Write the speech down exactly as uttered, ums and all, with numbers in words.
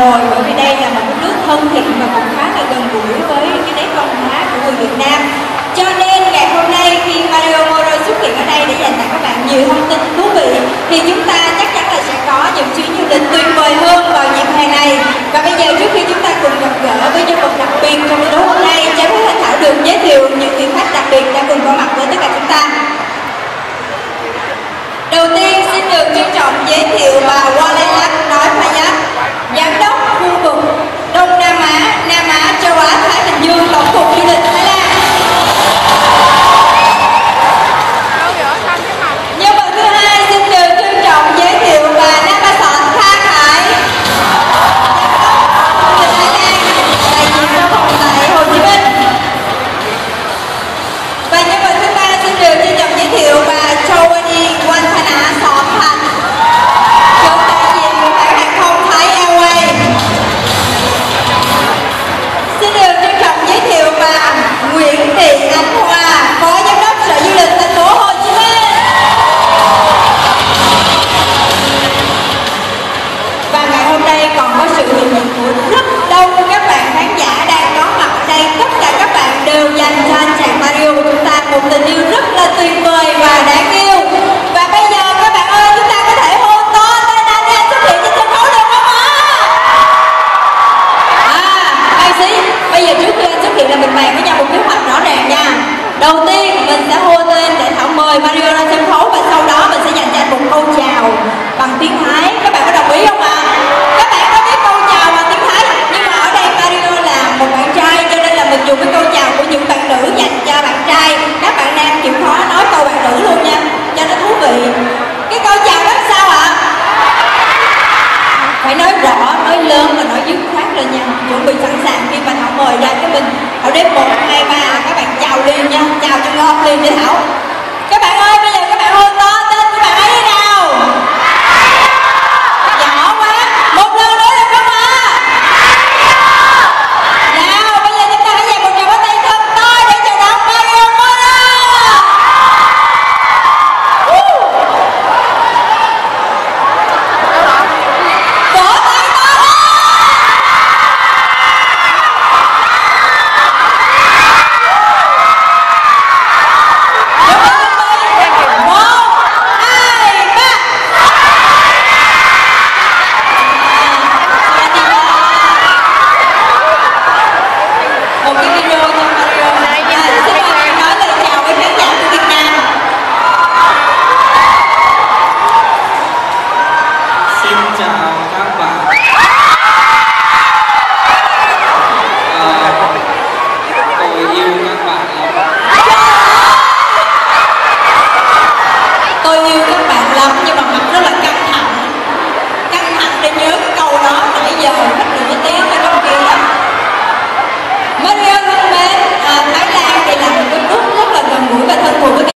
rồi, bởi vì đây là một cái nước thân thiện và cũng khá là gần gũi với cái nét văn hóa của người Việt Nam. Cho nên ngày hôm nay khi Mario Moro xuất hiện ở đây để dành tặng các bạn nhiều thông tin thú vị, thì chúng ta chắc chắn là sẽ có những chuyến du lịch tuyệt vời hơn vào dịp hè này. Và bây giờ trước khi chúng ta cùng gặp gỡ với nhân vật đặc biệt trong buổi tối hôm nay, Trái Phép Thanh Thảo được giới thiệu những vị khách đặc biệt đã cùng có mặt với tất cả chúng ta. Đầu tiên xin được trân trọng giới thiệu bà Wallenlak Nói Payat, Giám đốc khu vực Đông Nam Á, Nam Á, Châu Á, Thái Bình Dương, Tổng cục Du lịch Thái Lan. Nhân vật thứ hai xin được trân trọng giới thiệu bà Namasot Tha Khải, Giám đốc Thái Lan, đại diện văn phòng tại Hồ Chí Minh. Và nhân vật thứ ba xin được trân trọng giới thiệu bà Chowani Wantana Sothan, trưởng đại diện của hãng hàng không Thái Airways. Xin được trân trọng giới thiệu bà Nguyễn Thị Ánh Hoa, Phó Giám đốc Sở Du lịch thành phố Hồ Chí Minh. Và ngày hôm nay còn có sự hiện diện của rất đông các bạn khán giả đang có mặt ở đây. Tất cả các bạn đều dành cho anh chàng Mario của chúng ta một tình yêu rất là tuyệt vời và đáng yêu. Và bây giờ các bạn ơi, chúng ta có thể hô to tên anh để anh xuất hiện trên sân khấu được không ạ? À, ai xí, bây giờ trước khi anh xuất hiện là mình bàn với nhau một kế hoạch rõ ràng nha. Đầu tiên mình sẽ hô tên để Thảo mời Mario lên sân khấu, và sau đó mình sẽ dành cho anh một câu chào bằng tiếng Thái. Các bạn có đồng ý không ạ? Các bạn có biết câu chào bằng tiếng Thái, nhưng mà ở đây Mario là một bạn trai cho nên là mình dùng cái câu chào của những bạn nữ dành cho bạn trai. Các bạn nam chịu khó nói câu bạn nữ luôn nha, cho nó thú vị. Cái câu chào đó sao ạ? Phải nói rõ, nói lớn và nói dứt khoát lên nha. Chuẩn bị sẵn sàng khi mà Thảo mời ra cái mình Thảo đếm một, hai, ba là các bạn chào liền nha, chào cho ngon liền đi Thảo. Các bạn ơi, bây giờ các bạn hô to tên của bạn ấy đi nào. Nhỏ quá, một lần nữa được không ạ? Nào, bây giờ chúng ta hãy dành một tràng pháo tay thật to để chào đón Mario Moro. Vỗ tay to lên. Chuẩn bị, chuẩn bị. Một, hai, ba. Một cái video cho Mario. À, xin mời bạn nói lời chào với khán giả của Việt Nam. Xin chào các bạn. Ờ, tôi yêu các bạn lắm. Tôi yêu các bạn lắm, nhưng mà mặt rất là căng thẳng. Căng thẳng để nhớ cái câu đó nãy giờ hết nửa tiếng ở trong kia. Mario thân mến, à, Thái Lan thì là một cái nước rất là gần gũi và thân thuộc với